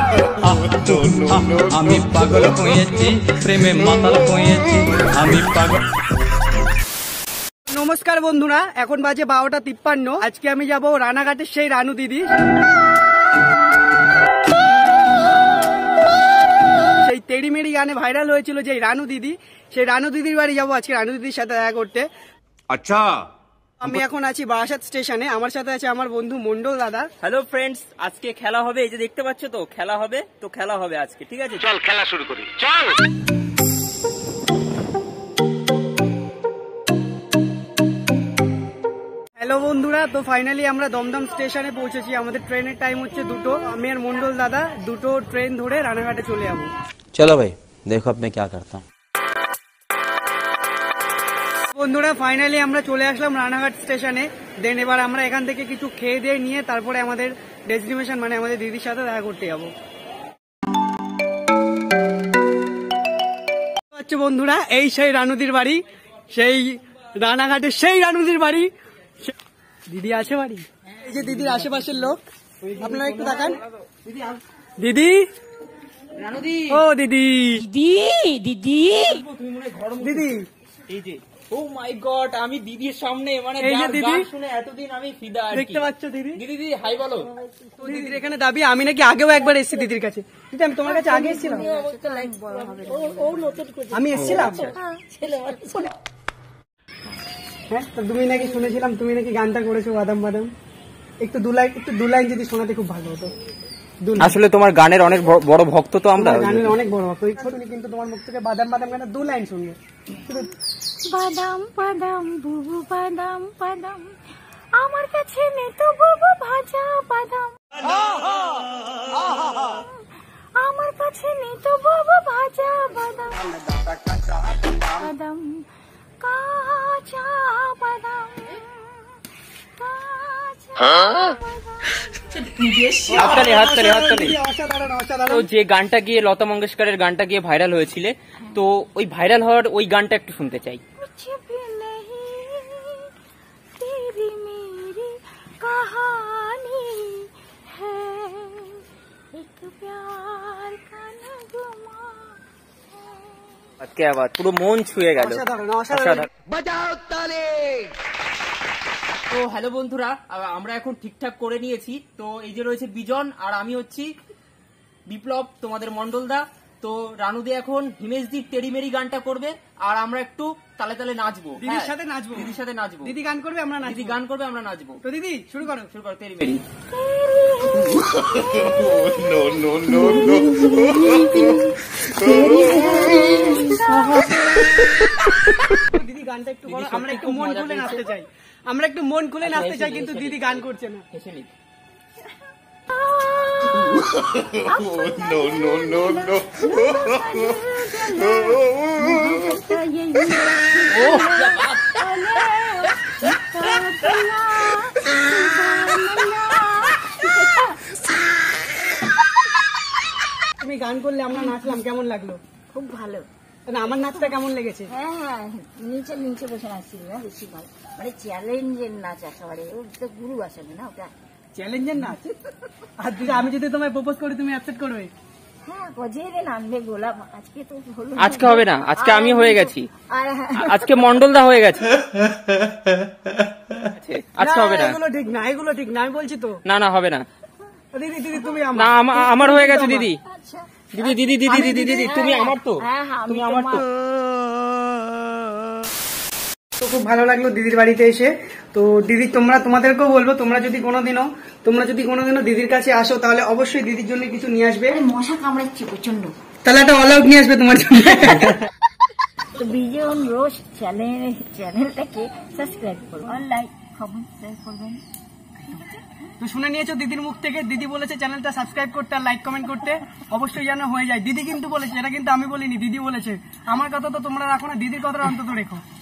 আমি পাগল হয়েছি, প্রেমে মাতাল হয়েছি, আমি পাগল। নমস্কার বন্ধুরা, এখন বাজে 12:53। আজকে আমি যাব রানাঘাটের সেই রানু দিদি, সেই তেড়ি মেড়ি গানে ভাইরাল হয়েছিল যে রানু দিদি, সেই রানু দিদির বাড়ি যাবো আজকে রানু দিদির সাথে দেখা করতে। আচ্ছা, আমি এখন আছি বারাসাত স্টেশনে, আমার সাথে আছে আমার বন্ধু মন্ডল দাদা। হ্যালো ফ্রেন্ডস, আজকে খেলা হবে, এই যে দেখতে পাচ্ছ তো খেলা হবে, তো খেলা হবে আজকে, ঠিক আছে? চল খেলা শুরু করি, চল। হ্যালো বন্ধুরা, তো ফাইনালি আমরা দমদম স্টেশনে পৌঁছেছি। আমাদের ট্রেনের টাইম হচ্ছে 2টো। আমি আর মন্ডল দাদা 2টো ট্রেন ধরে রানাঘাটে চলে যাবো। চলো ভাই, দেখো আপনি কি করতে। বন্ধুরা ফাইনালি আমরা চলে আসলাম রানাঘাট স্টেশনে। দেন এবার আমরা এখান থেকে কিছু খেয়ে দিয়ে নিয়ে তারপরে আমাদের ডেস্টিনেশন মানে আমাদের দিদির সাথে দেখা করতে যাবো। আচ্ছা বন্ধুরা, এই সেই রানুদির বাড়ি, সেই রানাঘাটের সেই রানুদির বাড়ি। দিদি আছে বাড়ি, এই যে দিদির আশেপাশের লোক, আপনারা একটু তাকান। দিদি, ও দিদি, দিদি, দিদি, এই যে ও মাই গড, আমি দিদির সামনে মানে এই যে দিদি শুনে এতদিন আমি ফিদা। দেখতে পাচ্ছ দিদি? দিদি দিদি হাই বলো। তো দিদির এখানে দাবি, আমি নাকি আগেও একবার এসেছি দিদির কাছে। দিদি আমি তোমার কাছে আগে এসেছিলাম, আমি এসেছিলাম। হ্যাঁ, তো তুমি নাকি শুনেছিলাম তুমি নাকি গানটা করেছো বাদাম বাদাম। একটু দু লাইন যদি শোনাতে খুব ভালো হতো। আসলে তোমার গানের অনেক বড় ভক্ত তো আমরা, গানের অনেক বড় ভক্ত। কিন্তু তোমার মুখ থেকে বাদাম বাদাম গানে 2 লাইন শুনবে। বাদাম বাদাম বুবু বাদাম বাদাম, আমার কাছে নেই তো বুবু ভাজা বাদাম, আমার কাছে নেই তো বুবু ভাজা বাদাম, বাদাম কাঁচা বাদাম, হাততালি হাততালি হাততালি। অসাধারণ অসাধারণ। তো যে গানটা গিয়ে লতা মঙ্গেশকরের গানটা গিয়ে ভাইরাল হয়েছিল, তো ওই ভাইরাল হওয়ার ওই গানটা একটু শুনতে চাই। कुछ भी नहीं तेरी मेरी कहानी है, एक प्यार का नगमा है। क्या बात, পুরো মন ছুঁয়ে গেল। অসাধারণ অসাধারণ। তো হ্যালো বন্ধুরা, আমরা এখন ঠিকঠাক করে নিয়েছি। তো এই যে রয়েছে বিজন, আর আমি হচ্ছি বিপ্লব, তোমাদের মন্ডলদা। তো রানুদি এখন হিমেশদির টেরিমেরি গানটা করবে, আর আমরা একটু তালে তালে নাচবো, দিদির সাথে নাচবো, দিদির সাথে নাচবো। দিদি গান করবে, আমরা নাচবো। দিদি গান করবে, আমরা নাচবো। তো দিদি শুরু করো, শুরু করো টেরিমেরি। No no no no. দিদি গানটা একটু করো, আমরা একটু মন খুলে নাচতে চাই, আমরা একটু মন খুলে নাচতে চাই, কিন্তু দিদি গান করছে না। No no no no. তুমি গান করলে আমরা নাচলাম, কেমন লাগলো? খুব ভালো। না, আমার নাচটা কেমন লেগেছে? হ্যাঁ হ্যাঁ, নিচে নিচে বসে নাচছিল না, বেশি ভালো, মানে চ্যালেঞ্জের নাচ একেবারে। ওর তো গুরু আসলে না, ওটা চ্যালেঞ্জের নাচ। আর দিদি আমি যদি তোমায় প্রপোজ করি, তুমি অ্যাকসেপ্ট করবে? হ্যাঁ, বজেরে নাচবে গোলাপ। আজকে তো হলো, আজকে হবে না, আজকে আমি হয়ে গেছি, আর আজকে মন্ডলদা হয়ে গেছে। আজকে হবে না, এগুলো ঠিক না, এগুলো ঠিক না, আমি বলছি তো। না না হবে না। দিদি দিদি তুমি না, আমার হয়ে গেছে দিদি। আচ্ছা দিদি দিদি দিদি দিদি দিদি তুমি আমার তো, হ্যাঁ হ্যাঁ, তুমি আমার তো। তো খুব ভালো লাগলো দিদির বাড়িতে এসে। তো দিদি তোমাদেরকেও বলবো, তোমরা যদি কোনোদিনও দিদির কাছে আসো, তাহলে অবশ্যই দিদির জন্য কিছু নিয়ে আসবে। মশা কামড়াচ্ছে প্রচন্ড, তাহলে একটা অল আউট নিয়ে আসবে তোমার জন্য। তো বিজন রোজ চ্যানেলটাকে সাবস্ক্রাইব করুন, আর লাইক কমেন্ট শেয়ার করবেন। তো শুনে নিয়েছো দিদির মুখ থেকে, দিদি বলেছে চ্যানেলটা সাবস্ক্রাইব করতে আর লাইক কমেন্ট করতে, অবশ্যই যেন হয়ে যায়। দিদি কিন্তু বলেছে, এটা কিন্তু আমি বলিনি, দিদি বলেছে। আমার কথা তো তোমরা রাখো না, দিদির কথাটা অন্তত রেখো।